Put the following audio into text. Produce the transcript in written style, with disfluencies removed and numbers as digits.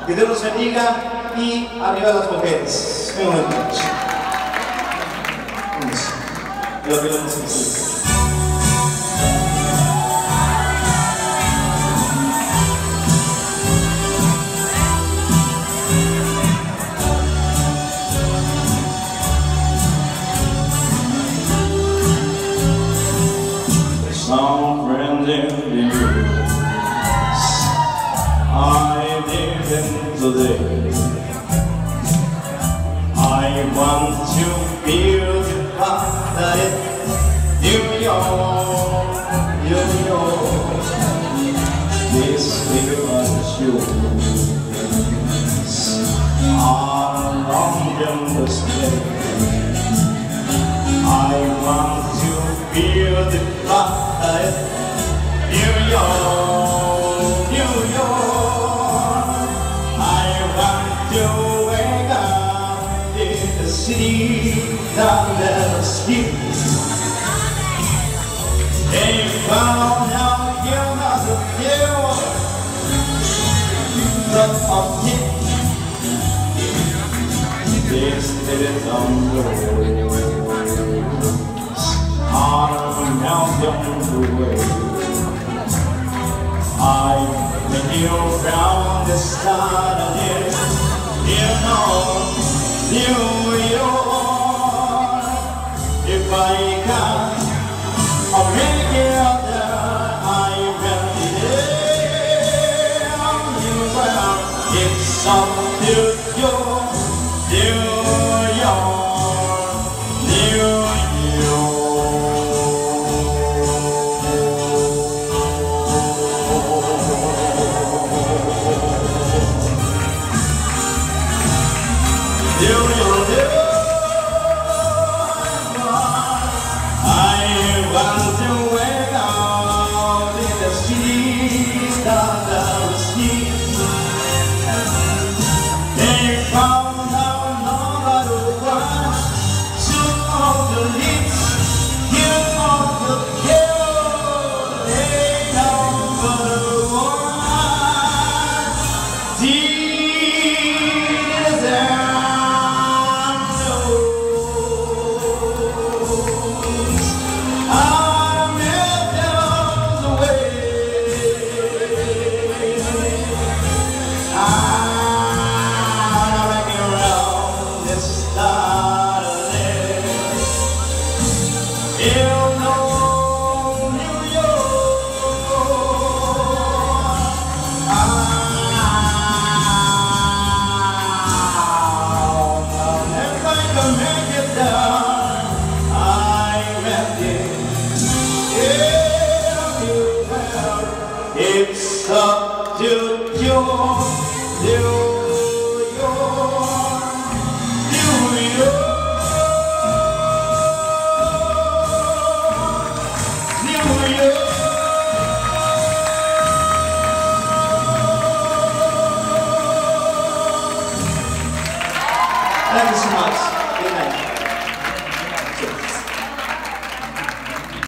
Que Dios los bendiga y arriba las mujeres. Venga un momento. Lo que vamos a decir. Some friends in the news I live in today. I want to feel the fire in New York, New York. This little shoes are long in the state. I want to feel the fire in New York, New York. I want to wake up in the city that never sleeps. They found out you must feel the object. This is on the road. I'm melting away. I make you round the start of it. You know, New York. If I can, I'll make it out there. I will be there. It's up to you, New York, New York. I want to wake up in the city that never sleeps. They found out nobody wants to of the lips, give of the kill. They don't but one desert. It's up to you, New York, New York, New York. Thank you so much.